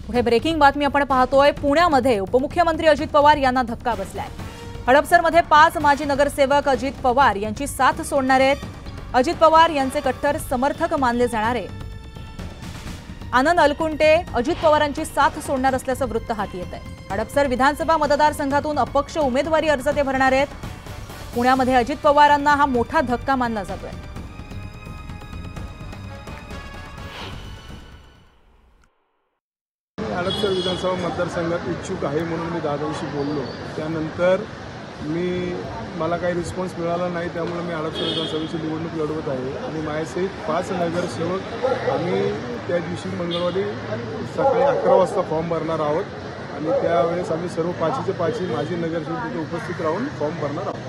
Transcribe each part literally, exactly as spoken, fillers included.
पुढे ब्रेकिंग बातमी आपण पाहतोय। पुण्यामध्ये उपमुख्यमंत्री अजित पवार यांना धक्का बसलाय। हडपसरमध्ये पाच माजी नगरसेवक अजित पवार यांची साथ सोडणार आहेत। अजित पवार यांचे कट्टर समर्थक मानले जाणारे आनंद अलकुंटे अजित पवारांची साथ सोडणार असल्याचं वृत्त हाती येत आहे। हडपसर विधानसभा मतदारसंघातून अपक्ष उमेदवारी अर्ज ते भरणार आहेत। पुण्यामध्ये अजित पवारांना हा मोठा धक्का मानला जातोय। हडपसर विधानसभा मतदारसंघात इच्छुक आहे म्हणून मी दादांशी बोललो। त्यानंतर मी मला काही रिस्पॉन्स मिळाला नाही, त्यामुळे मी हडपसर विधानसभेची निवडणूक लढवत आहे आणि माझ्यासहित पाच नगरसेवक आम्ही त्या दिवशी मंगळवारी सकाळी अकरा वाजता फॉर्म भरणार आहोत आणि त्यावेळेस आम्ही सर्व पाचीचे पाचही माजी नगरसेवक तिथे उपस्थित राहून फॉर्म भरणार आहोत।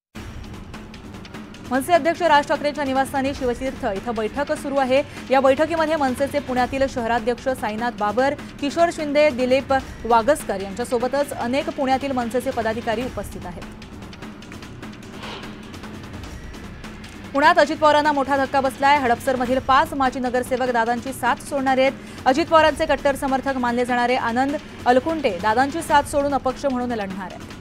मनसे अध्यक्ष राज ठाकरेंच्या निवासस्थानी शिवतीर्थ इथं बैठक सुरू आहे। या बैठकीमध्ये मनसेचे पुण्यातील शहराध्यक्ष साईनाथ बाबर, किशोर शिंदे, दिलीप वागसकर यांच्यासोबतच अनेक पुण्यातील मनसेचे पदाधिकारी उपस्थित आहेत। पुण्यात अजित पवारांना मोठा धक्का बसलाय। हडपसरमधील पाच माजी नगरसेवक दादांची साथ सोडणार आहेत। अजित पवारांचे कट्टर समर्थक मानले जाणारे आनंद अलकुंटे दादांची साथ सोडून अपक्ष म्हणून लढणार आहेत।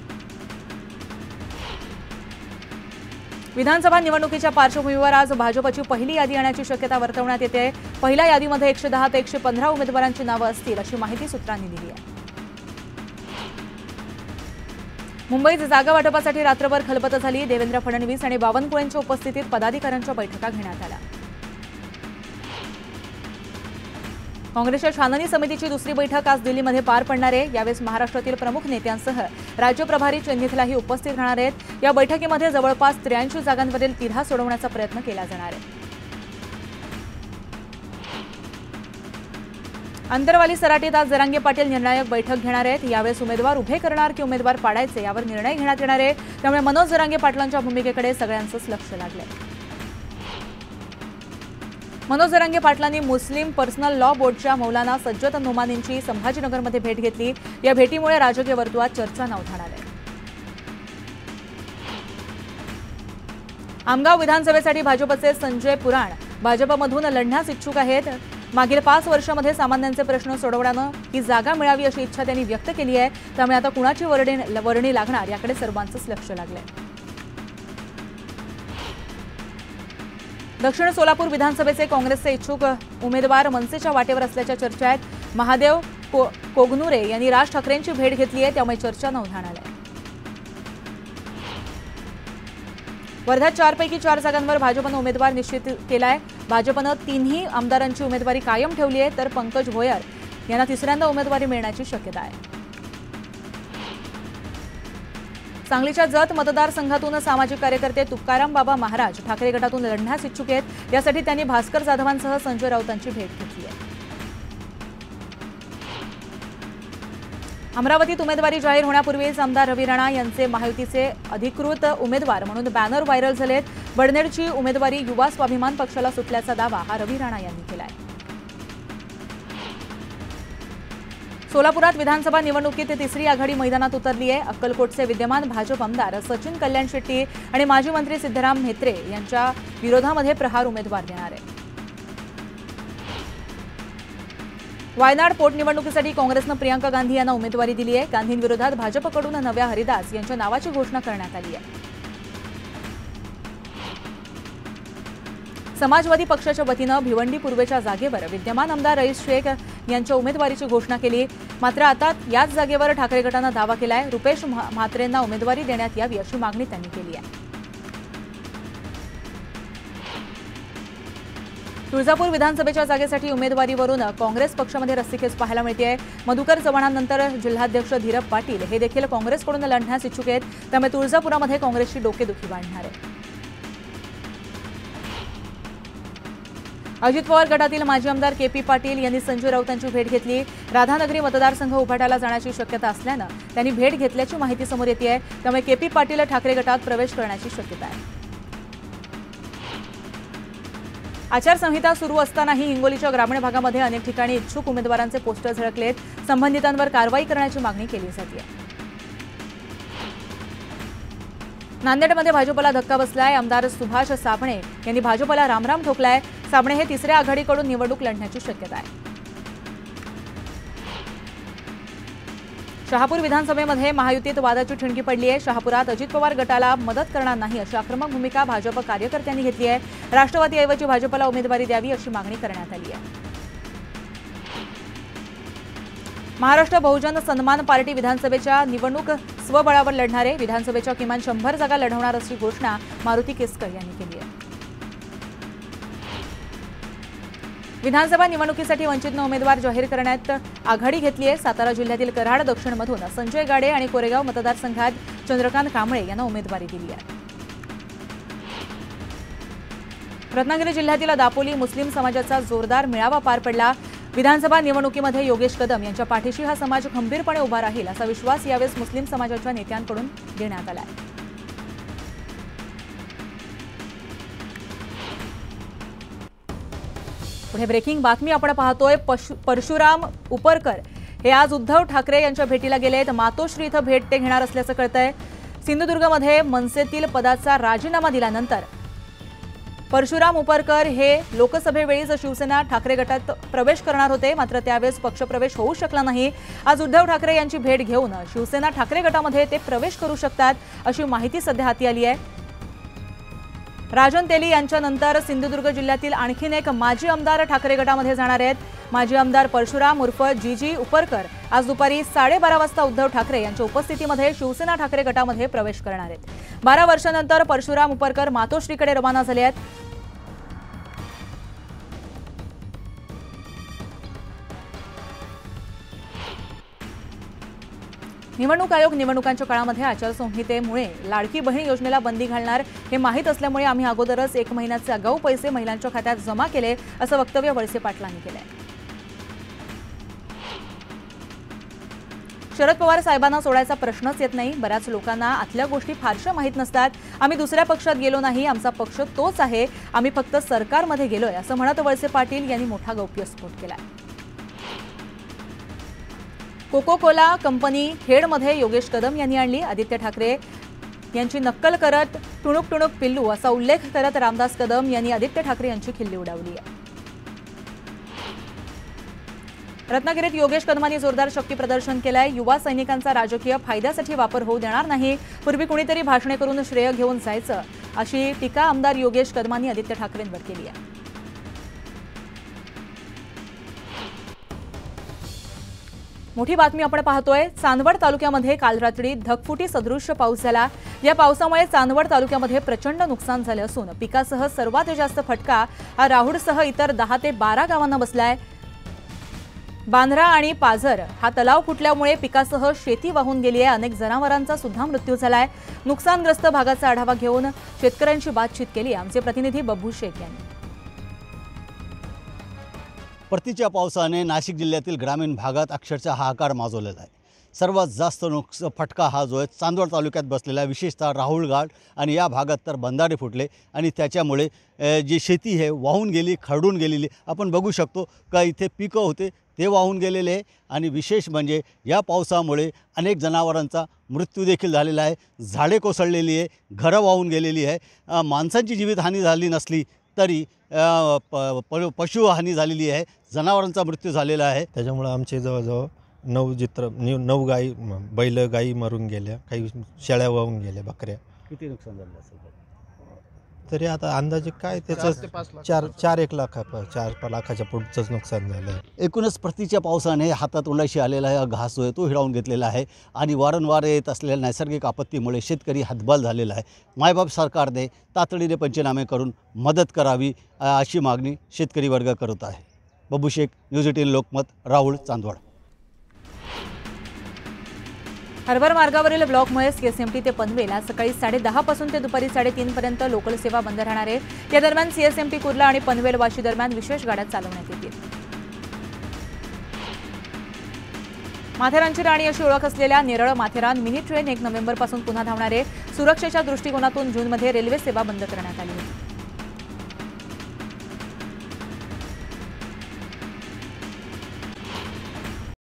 विधानसभा निवडणुकीच्या पार्श्वभूमीवर आज भाजपची पहिली यादी येण्याची शक्यता वर्तवण्यात येते। पहिल्या यादीमध्ये एकशे दहा ते एकशे पंधरा उमेदवारांची नावं असतील अशी माहिती सूत्रांनी दिली आहे। मुंबईत जागा वाटपासाठी रात्रभर खलबत झाली। देवेंद्र फडणवीस आणि बावनकुळेंच्या उपस्थितीत पदाधिकाऱ्यांच्या बैठका घेण्यात आल्या। काँग्रेसच्या छाननी समितीची दुसरी बैठक आज दिल्लीमध्ये पार पडणार आहे। यावेळेस महाराष्ट्रातील प्रमुख नेत्यांसह राज्य प्रभारी चिन्हितलाही उपस्थित राहणार आहेत। या बैठकीमध्ये जवळपास त्र्याऐंशी जागांवरील तिढा सोडवण्याचा प्रयत्न केला जाणार आहे। अंतरवाली सराटीत आज जरांगे पाटील निर्णायक बैठक घेणार आहेत। यावेळेस उमेदवार उभे करणार की उमेदवार पाडायचे यावर निर्णय घेण्यात येणार आहे। त्यामुळे मनोज जरांगे पाटलांच्या भूमिकेकडे सगळ्यांचंच लक्ष लागलंय। मनोज जरांगे पाटलांनी मुस्लिम पर्सनल लॉ बोर्डच्या मौलाना सज्जद नोमानींची संभाजीनगरमध्ये भेट घेतली। या भेटीमुळे राजकीय वर्तुळात चर्चा उधाण आली। आमगाव विधानसभेसाठी भाजपचे संजय पुराण भाजपमधून लढण्यास इच्छुक आहेत। मागील पाच वर्षांमध्ये सामान्यांचे प्रश्न सोडवण्यानं ही जागा मिळावी अशी इच्छा त्यांनी व्यक्त केली आहे। त्यामुळे आता कुणाची वर्णी वर्णी लागणार याकडे सर्वांचंच लक्ष लागलंय। दक्षिण सोलापूर विधानसभेचे काँग्रेसचे इच्छुक उमेदवार मनसेच्या वाटेवर असल्याच्या चर्चा आहेत। महादेव को, कोगनुरे यांनी राज ठाकरेंची भेट घेतली आहे, त्यामुळे चर्चा उधाण आली आहे। वर्ध्यात चारपैकी चार जागांवर भाजपनं उमेदवार निश्चित केलाय। भाजपनं तिन्ही आमदारांची उमेदवारी कायम ठेवली आहे, तर पंकज भोयर यांना तिसऱ्यांदा उमेदवारी मिळण्याची शक्यता आहे। सांगलीच्या जत मतदारसंघातून सामाजिक कार्यकर्ते तुकाराम बाबा महाराज ठाकरे गटातून लढण्यास इच्छुक आहेत। यासाठी त्यांनी भास्कर जाधवांसह संजय राऊतांची भेट घेतली आहे। अमरावतीत उमेदवारी जाहीर होण्यापूर्वीच आमदार रवी राणा यांचे महायुतीचे अधिकृत उमेदवार म्हणून बॅनर व्हायरल झालेत। बडनेरची उमेदवारी युवा स्वाभिमान पक्षाला सुटल्याचा दावा हा रवी राणा यांनी केलाय। सोलापुरात विधानसभा निवडणुकीत तिसरी आघाडी मैदानात उतरली आहे। अक्कलकोटचे विद्यमान भाजप आमदार सचिन कल्याण शेट्टी आणि माजी मंत्री सिद्धराम म्हेत्रे यांच्या विरोधामध्ये प्रहार उमेदवार देणार आहे। वायनाड पोटनिवडणुकीसाठी काँग्रेसनं प्रियांका गांधी यांना उमेदवारी दिली आहे। गांधींविरोधात भाजपकडून नव्या हरिदास यांच्या नावाची घोषणा करण्यात आली आहे। समाजवादी पक्षाच्या वतीनं भिवंडी पूर्वेच्या जागेवर विद्यमान आमदार रईस शेख यांच्या उमेदवारीची घोषणा केली। मात्र आता याच जागेवर ठाकरे गटानं दावा केलाय। रुपेश म्हात्रेंना उमेदवारी देण्यात यावी अशी मागणी त्यांनी केली आहे। तुळजापूर विधानसभेच्या जागेसाठी उमेदवारीवरून काँग्रेस पक्षामध्ये रस्सीखेच पाहायला मिळते। मधुकर चव्हाणांनंतर जिल्हाध्यक्ष धीरब पाटील हे देखील काँग्रेसकडून लढण्यास इच्छुक आहेत। त्यामुळे तुळजापुरामध्ये काँग्रेसची डोकेदुखी वाढणार आहे। अजित पवार गटातील माजी आमदार के पी पाटील यांनी संजय राऊतांची भेट घेतली। राधानगरी मतदारसंघ उभाटाला जाण्याची शक्यता असल्यानं त्यांनी भेट घेतल्याची माहिती समोर येते आहे। त्यामुळे के पी पाटील ठाकरे गटात प्रवेश करण्याची शक्यता आहे। आचारसंहिता सुरू असतानाही हिंगोलीच्या ग्रामीण भागामध्ये अनेक ठिकाणी इच्छुक उमेदवारांचे पोस्टर झळकलेत। संबंधितांवर कारवाई करण्याची मागणी केली जाते आहे। नांदेडमध्ये भाजपला धक्का बसलाय। आमदार सुभाष साबणे यांनी भाजपला रामराम ठोकलाय। साबणे हे तिसऱ्या आघाडीकडून निवडणूक लढण्याची शक्यता आहे। शहापूर विधानसभेमध्ये महायुतीत वादाची ठिणगी पडली आहे। शहापुरात अजित पवार गटाला मदत करणार नाही अशी आक्रमक भूमिका भाजप कार्यकर्त्यांनी घेतली आहे। राष्ट्रवादीऐवजी भाजपला उमेदवारी द्यावी अशी मागणी करण्यात आली आहे। महाराष्ट्र बहुजन सन्मान पार्टी विधानसभेच्या निवडणूक स्वबळावर लढणारे विधानसभेच्या किमान शंभर जागा लढवणार अशी घोषणा मारुती केसकर यांनी केली आहे। विधानसभा निवडणुकीसाठी वंचितने उमेदवार जाहीर करण्यात आघाडी घेतली आहे। सातारा जिल्ह्यातील कराड दक्षिणमधून संजय गाडे आणि कोरेगाव मतदारसंघात चंद्रकांत कांबळे यांना उमेदवारी दिली आहे। रत्नागिरी जिल्ह्यातील दापोली मुस्लिम समाजाचा जोरदार मेळावा पार पडला। विधानसभा निवडणुकीमध्ये योगेश कदम यांच्या पाठीशी हा समाज खंबीरपणे उभा राहील असा विश्वास यावेळी मुस्लिम समाजाच्या नेत्यांकडून देण्यात आला आहे। पुढे ब्रेकिंग बातमी आपण पाहतोय। परशुराम उपरकर हे आज उद्धव ठाकरे यांच्या भेटीला गेलेत। मातोश्री इथं भेट ते घेणार असल्याचं कळतंय। सिंधुदुर्गमध्ये मनसेतील पदाचा राजीनामा दिल्यानंतर परशुराम उपरकर हे लोकसभेवेळीच शिवसेना ठाकरे गटात प्रवेश करणार होते, मात्र त्यावेळेस पक्षप्रवेश होऊ शकला नाही। आज उद्धव ठाकरे यांची भेट घेऊन शिवसेना ठाकरे गटामध्ये ते प्रवेश करू शकतात अशी माहिती सध्या हाती आली आहे। राजन तेली यांच्यानंतर सिंधुदुर्ग जिल्ह्यातील आणखीन एक माजी आमदार ठाकरे गटामध्ये जाणार आहेत। माजी आमदार परशुराम उर्फ जीजी उपरकर आज दुपारी साडेबारा वाजता उद्धव ठाकरे यांच्या उपस्थितीमध्ये शिवसेना ठाकरे गटामध्ये प्रवेश करणार आहेत। बारा वर्षांनंतर परशुराम उपरकर मातोश्रीकडे रवाना झाले आहेत। निवडणूक आयोग निवडणुकांच्या काळामध्ये आचारसंहितेमुळे लाडकी बहीण योजनेला बंदी घालणार हे माहीत असल्यामुळे आम्ही अगोदरच एक महिन्याचे आगाऊ पैसे महिलांच्या खात्यात जमा केले असं वक्तव्य वळसे पाटलांनी केलंय। शरद पवार साहेबांना सोडायचा प्रश्नच येत नाही। बऱ्याच लोकांना आतल्या गोष्टी फारशा माहीत नसतात। आम्ही दुसऱ्या पक्षात गेलो नाही, आमचा पक्ष तोच आहे, आम्ही फक्त सरकारमध्ये गेलोय असं म्हणत वळसे पाटील यांनी मोठा गौप्यस्फोट केलाय। कोको कोला कंपनी खेडमध्ये योगेश कदम यांनी आणली। आदित्य ठाकरे यांची नक्कल करत टुणूक टुणूक पिल्लू असा उल्लेख करत रामदास कदम यांनी आदित्य ठाकरे यांची खिल्ली उडवली आहे। रत्नागिरीत योगेश कदमांनी जोरदार शक्ती प्रदर्शन केलंय। युवा सैनिकांचा राजकीय फायद्यासाठी वापर होऊ देणार नाही, पूर्वी कुणीतरी भाषणे करून श्रेय घेऊन जायचं अशी टीका आमदार योगेश कदमांनी आदित्य ठाकरेंवर केली आहे। मोठी बातमी आपण पाहतोय। चांदवड तालुक्यामध्ये काल रात्री ढगफुटी सदृश्य पाऊस झाला। या पावसामुळे चांदवड तालुक्यामध्ये प्रचंड नुकसान झाले असून पिकासह सर्वात जास्त फटका हा राहुडसह इतर दहा ते बारा गावांना बसलाय। बांद्रा आणि पाझर हा तलाव फुटल्यामुळे पिकासह शेती वाहून गेली आहे। अनेक जनावरांचा सुद्धा मृत्यू झालाय। नुकसानग्रस्त भागाचा आढावा घेऊन शेतकऱ्यांची बातचीत केली आमचे प्रतिनिधी बब्बू शेख यांनी। परतीच्या पावसाने नाशिक जिल्ह्यातील ग्रामीण भागात अक्षरशः हाहाकार माजवलेला आहे। सर्वात जास्त नुकस फटका हा जो आहे चांदवड तालुक्यात बसलेला आहे, विशेषतः राहुळघाट आणि या भागात तर बंधारे फुटले आणि त्याच्यामुळे जी शेती आहे वाहून गेली, खरडून गेलेली आपण बघू शकतो का इथे पिकं होते ते वाहून गेलेले आहे। आणि विशेष म्हणजे या पावसामुळे अनेक जनावरांचा मृत्यू देखील झालेला आहे, झाडे कोसळलेली आहे, घरं वाहून गेलेली आहे। माणसांची जीवितहानी झाली नसली तरी प पशुहानी झालेली आहे, जनावरांचा मृत्यू झालेला आहे। त्याच्यामुळे आमचे जवळजवळ नऊ चित्र नऊ गाई बैल गाई मरून गेल्या, काही शेळ्या वाहून गेल्या, बकऱ्या। किती नुकसान झालं असेल तरी आता अंदाजे काय त्याचं चार चार एक लाख चार लाखाच्या पुढचंच नुकसान झालं आहे। एकूणच परतीच्या पावसाने हातात उन्हाशी आलेला आहे घास जो आहे तो हिरावून घेतलेला आहे आणि वारंवार येत असलेल्या नैसर्गिक आपत्तीमुळे शेतकरी हतबल झालेला आहे। मायबाप सरकारने तातडीने पंचनामे करून मदत करावी अशी मागणी शेतकरी वर्ग करत आहे। Babbu Shaikh, news eighteen Lokmat, Rahul, Chandwad. Harbour मार्गावरील ब्लॉकमुळे सीएसएमटी ते पनवेल आज सकाळी साडे दहा पासून ते दुपारी साडेतीन पर्यंत लोकल सेवा बंद राहणार आहे। या दरम्यान सीएसएमटी कुर्ला आणि पनवेल वाशी दरम्यान विशेष गाड्या चालवण्यात येतील। माथेरानची राणी अशी ओळख असलेल्या नेरळ माथेरान मिनी ट्रेन एक नोव्हेंबर पासून पुन्हा धावणार आहे। सुरक्षेच्या दृष्टिकोनातून जूनमध्ये रेल्वे सेवा बंद करण्यात आली होती।